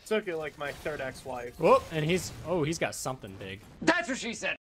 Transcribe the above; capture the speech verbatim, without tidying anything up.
Took it like my third ex-wife. Whoa, and he's oh he's got something big. That's what she said.